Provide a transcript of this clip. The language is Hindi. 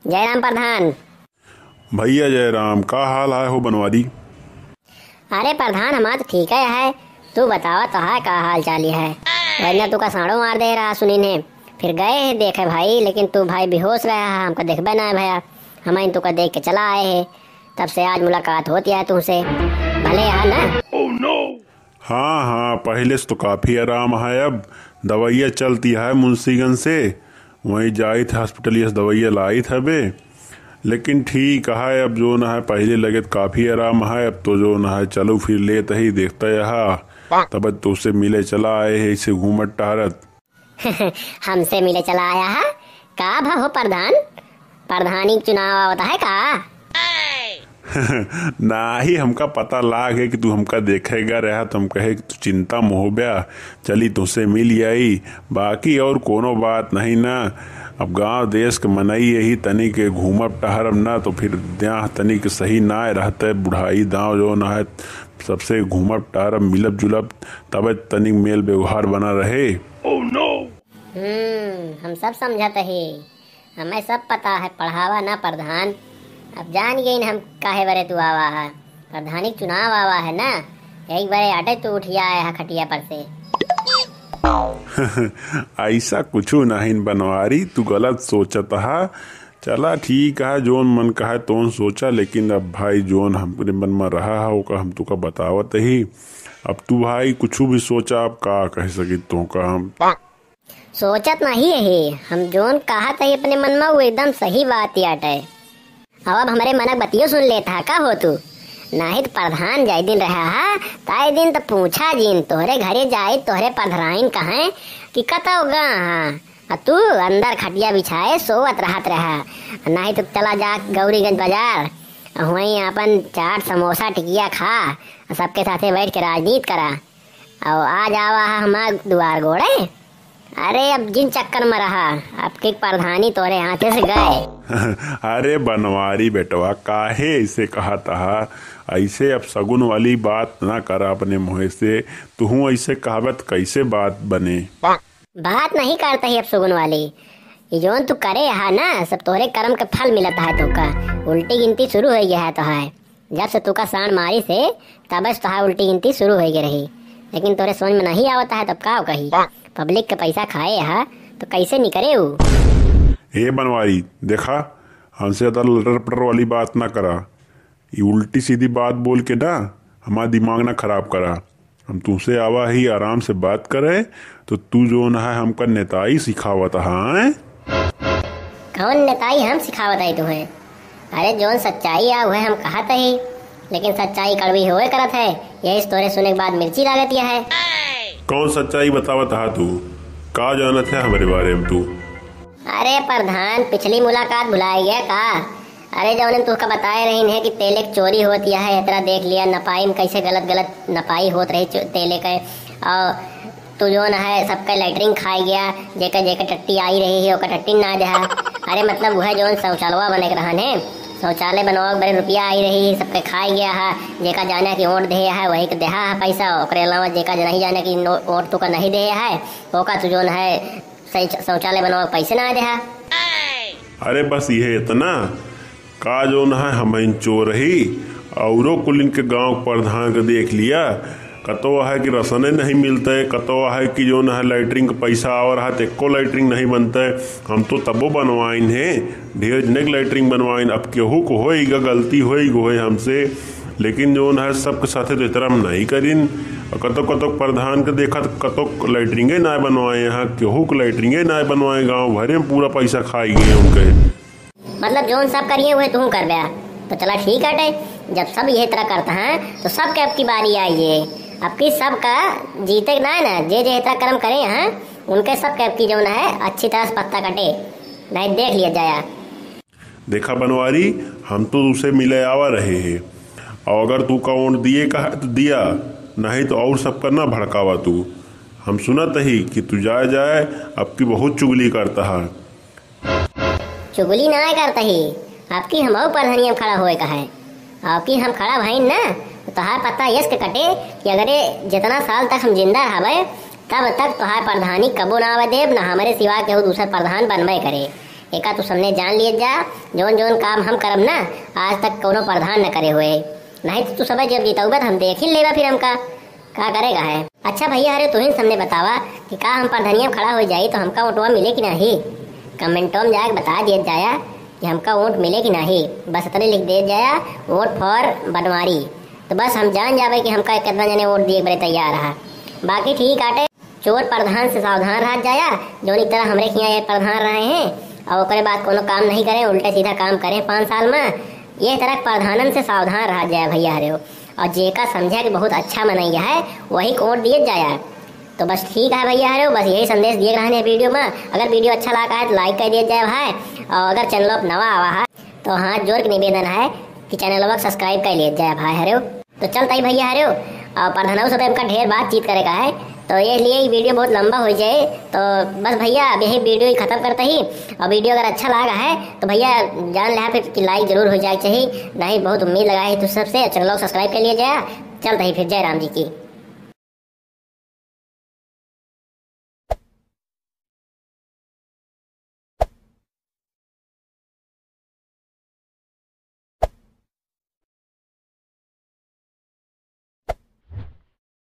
जयराम प्रधान। भैया जयराम, का हाल है हो बनवारी? अरे प्रधान, हमारा तो ठीक है। तू बतावा तो है का हाल चाल है। वरना तू का साड़ो मार दे रहा सुनी ने। फिर गए है देखे भाई, लेकिन तू भाई बेहोश रहा है, हमको देखबे ना है भैया। हम तू का देख के चला आए है, तब से आज मुलाकात होती है तुमसे। भले यार ना। oh, no. हाँ हाँ, पहले से तो काफी आराम है। अब दवाइयाँ चलती है मुंशीगंज से, वहीं जाई थे हॉस्पिटल, ये दवाइयाँ लाई थे बे। लेकिन ठीक है, अब जो ना है पहले लगे तो काफी आराम है। अब तो जो ना है चलो फिर लेते ही देखता यहाँ, तब तो उससे मिले चला आए है, इसे घूमत टहरत। हमसे मिले चला आया है का भा हो प्रधान? प्रधानी चुनाव होता है का? ना ही हमका पता लाग है कि तू हमका देखेगा रहा, तो हम कहे कि तू चिंता मोहब्या चली तुझसे मिल आई, बाकी और कोनो बात नहीं ना। अब गांव देश के मनई यही तनी के घूमब टहरब ना, तो फिर देह तनी के सही ना रहते। बुढ़ाई दाव जो ना है सबसे घूमब टहरब मिलब जुलब, तब तनी मेल व्यवहार बना रहे। oh, no. हम सब समझते ही, हमें सब पता है। पढ़ावा ना प्रधान, अब जान गई हम काहे बरे तू आवा है। प्रधानी चुनाव आवा है ना, एक बारे आटे तू उठिया आया है खटिया पर से। ऐसा कुछ नहीं बनवारी, तू गलत सोचता है। चला ठीक है, जोन मन का है तोन सोचा, लेकिन अब भाई जोन हमरे मन में रहा है वो हम तू का बतावत ही। अब तू भाई कुछ भी सोचा, अब का कह सकी तो का हम सोचत नहीं है। हम जोन कहा था अपने मन में वो एकदम सही बात ही आटे। अब हमारे मनक बतियो सुन लेता का हो तू। नहीं तो प्रधान जाय दिन रहा है, ताई दिन तो पूछा जिन तोहरे घरे जाए तोहरे पधराइन कहे कि कतौ गा तू अंदर खटिया बिछाए सोवत रहत रहा। नहीं तो चला जा गौरीगंज बाजार, वहीं अपन चाट समोसा टिकिया खा, सबके साथे बैठ के राजनीति करा, और आज आवा हमार दुआर गोड़े। अरे अब जिन चक्कर में रहा, आपके प्रधानी तोरे हाथे से गए। अरे बनवारी बेटवा, काहे ऐसे कहा था? ऐसे अब सगुन वाली बात ना करा अपने मुँह से। तू ऐसे कहावत कैसे बात बने? बात नहीं करता ही अब सगुन वाली। ये जोन तू करे है ना, सब तोहरे कर्म के फल मिलता है। तो का उल्टी गिनती शुरू हो गया है तो है। जब से तू का सांड मारी से तब से तो उल्टी गिनती शुरू हो गई रही, लेकिन तोरे समझ में नहीं आवता है। तब का कही पब्लिक के पैसा खाए है तो कैसे निकले वो। ए बनवारी देखा, हमसे ज्यादा लटर पटर वाली बात ना करा। ये उल्टी सीधी बात बोल के ना हमारा दिमाग ना खराब करा। हम तुमसे आवा ही आराम से बात करे, तो तू जो ना है हमका नेताई सिखावत है। कौन नेताई हम सिखावत है तुम्हें? अरे जोन सच्चाई आ वह हम कहत ही, लेकिन सच्चाई कड़वी होए करत है। यही तोरे सुने के बाद मिर्ची लागत है। कौन सच्चाई बतावत है तू? का जानत है हमारे बारे में तू? अरे प्रधान, पिछली मुलाकात भुलाई गया का? अरे जब तुमका बताए रही है कि तेले की चोरी होती है, इतना देख लिया नपाई में कैसे गलत गलत नपाई होत रही तेले के। और तू जो न है सबका लैटरिन खाई गया, जेकर जेकर टट्टी आई रही है ओकर टट्टी ना जा। अरे मतलब वह जो शौचालय बने के रहन है, शौचालय बनवा बड़े रुपया आई रही है, सबके खाई गया है। जेका जाने की ओट दे है वही के देहा है पैसा, ओकरे अलावा जेका नहीं जाने की ओट तो का नहीं दे है, ओका तू जो है शौचालय बनवा पैसे ना दे। अरे बस ये इतना का जो न है हम चोर रही औरों कुल इनके गाँव प्रधान के देख लिया। कतो है कि रसने नहीं मिलते, कतो है कि जो न है लैटरिन का पैसा और है तो एको लैटरिन नहीं बनता है। हम तो तबो बनवाइन है, ढेर जने लैटरिन बनवाइन। अब केहू को होएगा गलती होए हमसे, लेकिन जो न है सबके साथे तो इतना हम नहीं करीन। कतो कतो प्रधान के देखा तो कतो लैटरिंगे ना बनवाए, यहाँ केहू को लैटरिंगे ना बनवाए। गाँव भरे में पूरा पैसा खाई गए उनके। मतलब जोन सब करिए हुए तू कर गया तो चला ठीक है। जब सब यही तरह करता है तो सब के अब की बारी आई है। अब की सब का जीते ना है ना, जे जे इतना कर्म करे हैं उनके सब के अब की जो है अच्छी तरह से पत्ता कटे, नहीं देख लिया जाया। देखा बनवारी, हम तो उसे मिले आवा रहे हैं, और अगर तू का वोट दिए का है तो दिया, नहीं तो और सब करना भड़कावा तू। हम सुनत ही कि तू जाए अब की बहुत चुगली करता है। चुगली ना करता ही, आपकी हम प्रधानी हम खड़ा होए का है। आपकी हम खड़ा भाई ना तोहार पता यस के कटे कि अगर जितना साल तक हम जिंदा हवे तब तक तोहार प्रधानी कबो ना आवे देव, ना हमारे सिवा केहू दूसरा प्रधान बनबे करे। एका तू सबने जान लिए जा, जोन जोन काम हम करब ना आज तक कोनो प्रधान न करे हुए, नहीं तो तू सब जब जीतौबे तो हम देख ही लेगा फिर हमका का करेगा है। अच्छा भैया अरे तुहिन सबने बतावा कि का हम प्रधानिया में खड़ा हो जाई तो हमका वोटवा मिले कि नहीं, कमेंटों में जाके बता दिया जाया कि हमका वोट मिले कि नहीं, बस इतने लिख दे जाया वोट फॉर बनवारी, तो बस हम जान जावे कि हमका कितना जने वोट दिए बड़े तैयार रहा। बाकी ठीक आटे चोर प्रधान से सावधान रह जाया, जो एक तरह हमरे यहाँ प्रधान रहे हैं और ओकरे बाद कोनो काम नहीं करे, उल्टा सीधा काम करे 5 साल में, ये तरह प्रधानन से सावधान रह जाए भैया हरे। और जेका समझा कि बहुत अच्छा मनैया है वही वोट दिए जाया। तो बस ठीक है भैया हरे, बस यही संदेश दिए रहे हैं वीडियो में। अगर वीडियो अच्छा लगा है तो लाइक कर दिया जाए भाई, और अगर चैनल पर नवा आवा है तो हाथ जोड़ के निवेदन है कि चैनल को सब्सक्राइब कर लिया जाए भाई हरे। तो चलता ही भैया हरे, और प्रधानों से हमका ढेर बातचीत करेगा है, तो ये लिए वीडियो बहुत लंबा हो जाए, तो बस भैया अब यही वीडियो ही खत्म करते ही। और वीडियो अगर अच्छा लगा है तो भैया जान लिया फिर कि लाइक जरूर हो जाए चाहिए, नहीं बहुत उम्मीद लगा है तो सबसे चैनल को सब्सक्राइब कर लिया जाए। चलते ही फिर जय राम जी की।